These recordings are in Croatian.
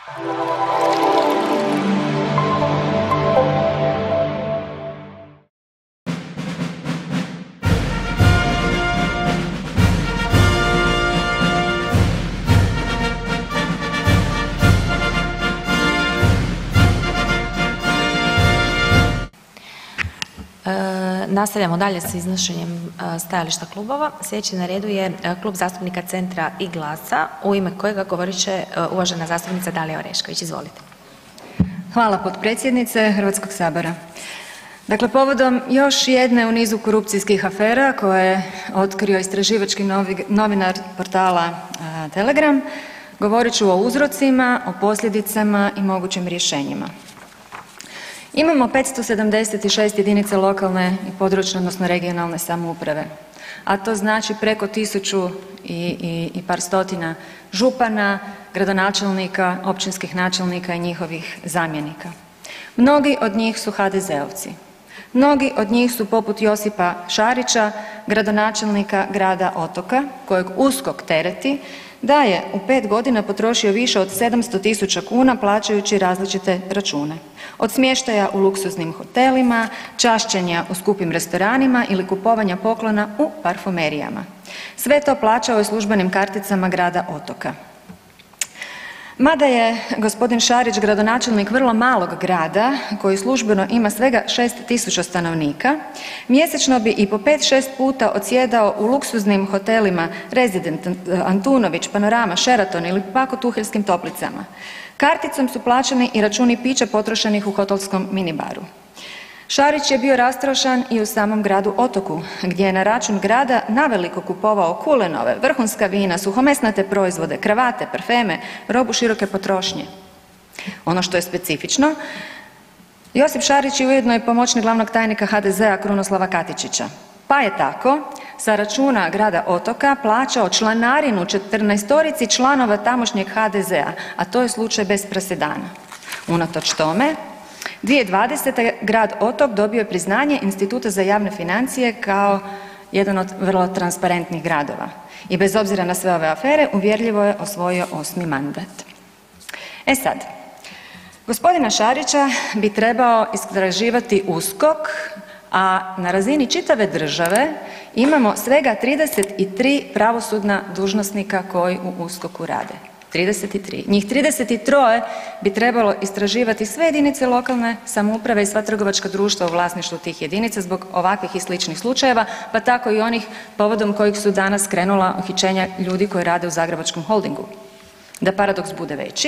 Nastavljamo dalje s iznošenjem stajališta klubova. Sljedeći na redu je Klub zastupnika Centra i GLAS-a u ime kojega govorit će uvažena zastupnica Dalija Orešković. Izvolite. Hvala potpredsjednice Hrvatskog sabora. Dakle, povodom još jedne u nizu korupcijskih afera koje je otkrio istraživački novinar portala Telegram, govorit ću o uzrocima, o posljedicama i mogućim rješenjima. Imamo 576 jedinica lokalne i područne odnosno regionalne samouprave, a to znači preko 1000 i par stotina župana, gradonačelnika, općinskih načelnika i njihovih zamjenika. Mnogi od njih su HDZ-ovci. Mnogi od njih su poput Josipa Šarića, gradonačelnika grada Otoka, kojeg USKOK tereti da je u 5 godina potrošio više od 700.000 kuna plaćajući različite račune. Od smještaja u luksuznim hotelima, čašćenja u skupim restoranima ili kupovanja poklona u parfumerijama. Sve to plaćao je službenim karticama grada Otoka. Mada je gospodin Šarić gradonačelnik vrlo malog grada koji službeno ima svega 6.000 stanovnika, mjesečno bi i po 5-6 puta odsjedao u luksuznim hotelima Resident, Antunović, Panorama, Sheraton ili pak u Tuheljskim toplicama. Karticom su plaćeni i računi pića potrošenih u hotelskom minibaru. Šarić je bio rastrošan i u samom gradu Otoku, gdje je na račun grada naveliko kupovao kulenove, vrhunska vina, suhomesnate proizvode, kravate, parfeme, robu široke potrošnje. Ono što je specifično, Josip Šarić je ujedno i pomoćnik glavnog tajnika HDZ-a Krunoslava Katičića, pa je tako sa računa grada Otoka plaćao članarinu 14-torici članova tamošnjeg HDZ-a, a to je slučaj bez presedana. Unatoč tome, 2020. grad Otok dobio je priznanje Instituta za javne financije kao jedan od vrlo transparentnih gradova i bez obzira na sve ove afere uvjerljivo je osvojio 8. mandat. E sad, gospodina Šarića bi trebao istraživati USKOK, a na razini čitave države imamo svega 33 pravosudna dužnosnika koji u USKOK-u rade. 33. Njih 33 bi trebalo istraživati sve jedinice lokalne samouprave i sva trgovačka društva u vlasništvu tih jedinica zbog ovakvih i sličnih slučajeva, pa tako i onih povodom kojih su danas krenula uhićenja ljudi koji rade u Zagrebačkom holdingu. Da paradoks bude veći,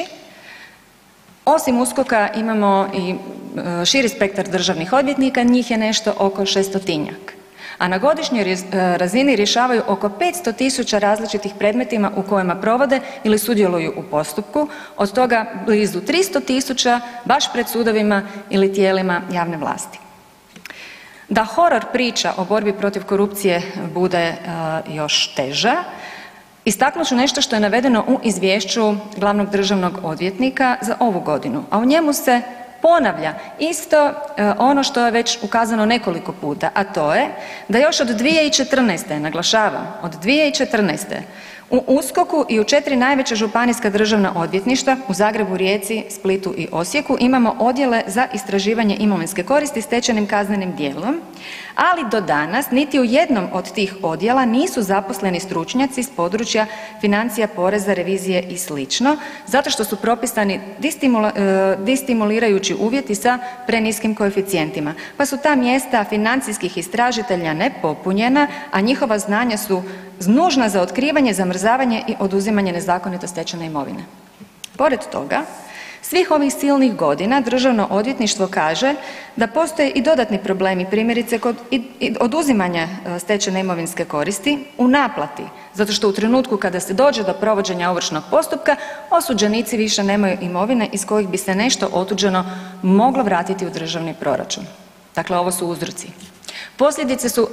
osim USKOK-a imamo i širi spektar državnih odvjetnika, njih je nešto oko 600-tinjak. A na godišnjoj razini rješavaju oko 500.000 različitih predmetima u kojima provode ili sudjeluju u postupku, od toga blizu 300.000 baš pred sudovima ili tijelima javne vlasti. Da horor priča o borbi protiv korupcije bude još teža, istaknut ću nešto što je navedeno u izvješću glavnog državnog odvjetnika za ovu godinu, a u njemu se ponavlja isto ono što je već ukazano nekoliko puta, a to je da još od 2014., naglašavam, od 2014. u USKOK-u i u 4 najveća županijska državna odvjetništva u Zagrebu, Rijeci, Splitu i Osijeku imamo odjele za istraživanje imovinske koristi stečenim kaznenim djelom, ali do danas niti u jednom od tih odjela nisu zaposleni stručnjaci s područja financija, poreza, revizije i sl. zato što su propisani distimulirajući uvjeti sa preniskim koeficijentima, pa su ta mjesta financijskih istražitelja nepopunjena, a njihova znanja su nužna za otkrivanje, zamrzavanje i oduzimanje nezakonito stečene imovine. Pored toga, svih ovih silnih godina Državno odvjetništvo kaže da postoje i dodatni problemi, primjerice kod oduzimanja stečene imovinske koristi u naplati, zato što u trenutku kada se dođe do provođenja ovršnog postupka, osuđenici više nemaju imovine iz kojih bi se nešto otuđeno moglo vratiti u državni proračun. Dakle, ovo su uzroci. Posljedice su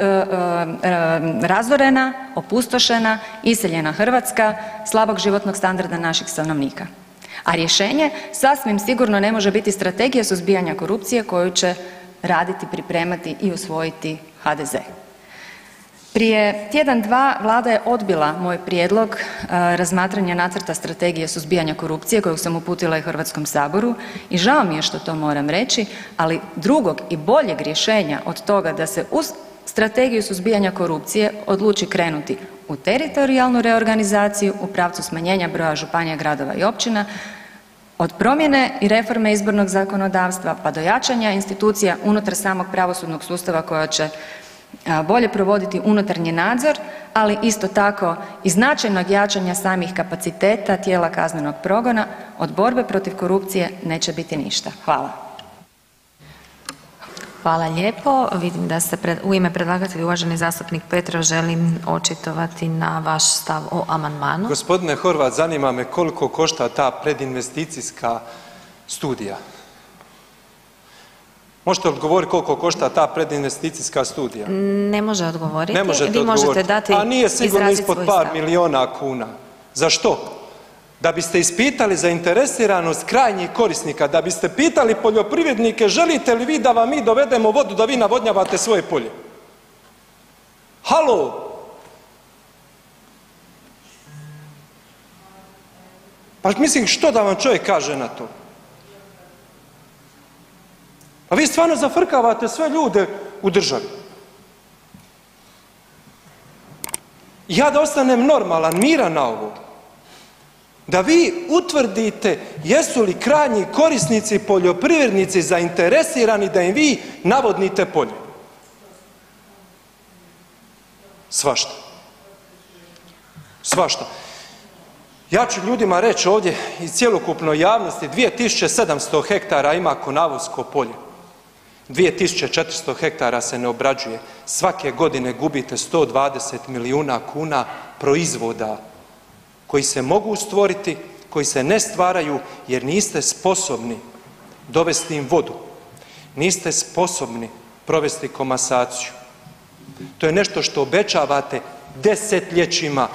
razorena, opustošena, iseljena Hrvatska, slabog životnog standarda naših stanovnika. A rješenje sasvim sigurno ne može biti strategija suzbijanja korupcije koju će raditi, pripremati i usvojiti HDZ. Prije tjedan, dva Vlada je odbila moj prijedlog razmatranja nacrta strategije suzbijanja korupcije kojeg sam uputila i Hrvatskom saboru i žao mi je što to moram reći, ali drugog i boljeg rješenja od toga da se uz strategiju suzbijanja korupcije odluči krenuti u teritorijalnu reorganizaciju u pravcu smanjenja broja županija, gradova i općina, od promjene i reforme izbornog zakonodavstva pa do jačanja institucija unutar samog pravosudnog sustava koja će bolje provoditi unutarnji nadzor, ali isto tako i značajnog jačanja samih kapaciteta tijela kaznenog progona, od borbe protiv korupcije neće biti ništa. Hvala. Hvala lijepo. Vidim da se u ime predlagatelja uvaženi zastupnik Petrov želi očitovati na vaš stav o amandmanu. Gospodine Horvat, zanima me koliko košta ta predinvesticijska studija? Možete odgovoriti koliko košta ta predinvesticijska studija? Ne može odgovoriti. Ne možete Vi možete odgovoriti. dati, A nije sigurno ispod par stav. milijuna kuna. Za što? Da biste ispitali zainteresiranost krajnjih korisnika, da biste pitali poljoprivrednike želite li vi da vam mi dovedemo vodu da vi navodnjavate svoje polje? Halo? Pa mislim što da vam čovjek kaže na to? Pa vi stvarno zafrkavate sve ljude u državi. Ja da ostanem normalan, miran na ovo, da vi utvrdite jesu li krajnji korisnici poljoprivrednici zainteresirani da im vi navodnite polje. Svašta. Svašta. Ja ću ljudima reći ovdje i cjelokupnoj javnosti 2700 hektara ima Konavosko polje. 2400 hektara se ne obrađuje. Svake godine gubite 120 milijuna kuna proizvoda koji se mogu stvoriti, koji se ne stvaraju jer niste sposobni dovesti im vodu. Niste sposobni provesti komasaciju. To je nešto što obećavate desetljećima.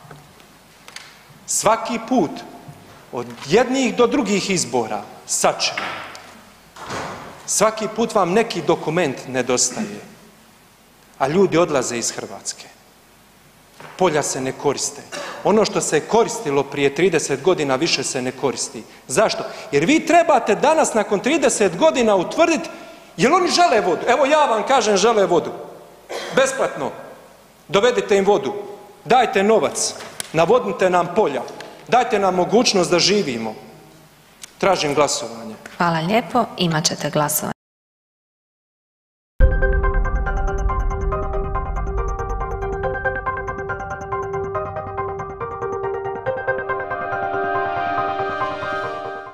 Svaki put od jednih do drugih izbora, sad će. Svaki put vam neki dokument nedostaje, a ljudi odlaze iz Hrvatske. Polja se ne koriste. Ono što se koristilo prije 30 godina više se ne koristi. Zašto? Jer vi trebate danas nakon 30 godina utvrditi jel oni žele vodu. Evo ja vam kažem žele vodu. Besplatno. Dovedite im vodu. Dajte novac. Navodnite nam polja. Dajte nam mogućnost da živimo. Tražim glasovanje. Hvala lijepo. Imat ćete glasovanje.